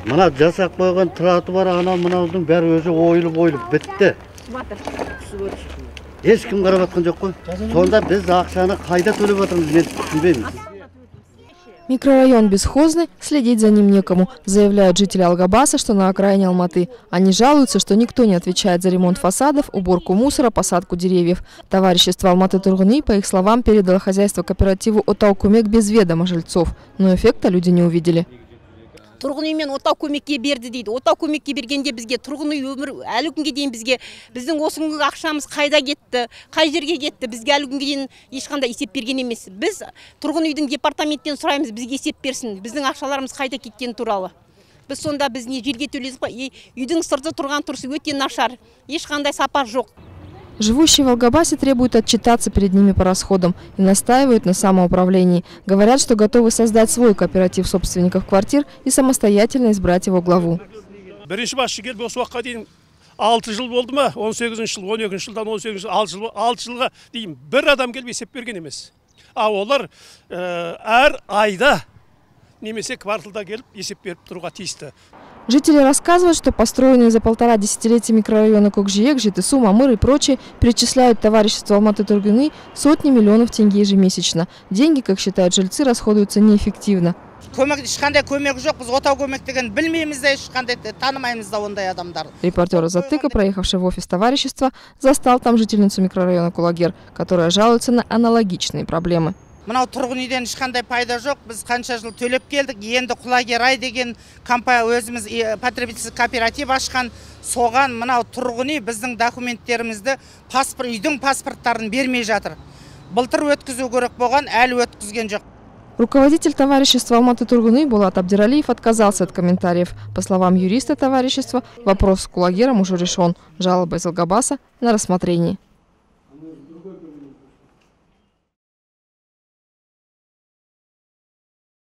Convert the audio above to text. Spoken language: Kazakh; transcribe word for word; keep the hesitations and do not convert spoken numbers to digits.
Мына жасап қойған тротуар ана мынаудың бәрі өзі ойылып ойылып бітті. Ешкім қарап атқан жоқ қой. Сонда біз ақшаны қайда төлеп отырмыз, мен түсінбеймін. Микрорайон бесхозный, следить за ним некому, заявляют жители Алгабаса, что на окраине Алматы. Они жалуются, что никто не отвечает за ремонт фасадов, уборку мусора, посадку деревьев. Товарищество Алматы Тургуны, по их словам, передало хозяйство кооперативу Отау Көмек без ведома жильцов. Но эффекта люди не увидели. Тұрғын үй мен отау көмекке берді дейді. Отау көмекке бергенде бізге тұрғын үй өмір әлі күнге дейін бізге біздің осы күнгі ақшамыз қайда кетті, қай жерге кетті, бізге әлі күнге дейін ешқандай есеп берген емес. Біз тұрғын үйдің департаменттен сұраймыз, бізге есеп берсін, біздің ақшаларымыз қайда кеткені туралы. Біз сонда біз не жерге төлейміз ба? Үйдің сырты тұрған тұрысы өте нашар, ешқандай сапа жоқ. Живущие в Алгабасе требуют отчитаться перед ними по расходам и настаивают на самоуправлении. Говорят, что готовы создать свой кооператив собственников квартир и самостоятельно избрать его главу. алты жыл болды ма, он сегізінші жыл, он екінші жылдан он сегізінші жыл, алты жылға дейін бір адам келіп есеп берген емес. А олар әр айда немесе кварталда келіп есеп беріп тұруға тиісті. Жители рассказывают, что построенные за полтора десятилетия микрорайона Кокжиек, Житысу, Мамыр и прочие перечисляют товариществу Алматы Тургуны сотни миллионов тенге ежемесячно. Деньги, как считают жильцы, расходуются неэффективно. Репортер Затыка, проехавший в офис товарищества, застал там жительницу микрорайона Кулагер, которая жалуется на аналогичные проблемы. Мынау тұрғын үйден ешқандай пайда жоқ. Біз қанша жыл төлеп келдік. Енді Құлагер ай деген компания өзіміз потребительский кооператив ашқан. Соған мынау тұрғын үй біздің документтерімізді, паспорт, үйдің паспорттарын бермей жатыр. Былтыр өткізу керек болған, әлі өткізген жоқ. Руководитель товарищества Алматы Тургуны Булат Абдиралиев отказался от комментариев. По словам юриста товарищества, вопрос с Кулагером уже решен. Жалоба из Алгабаса на рассмотрении.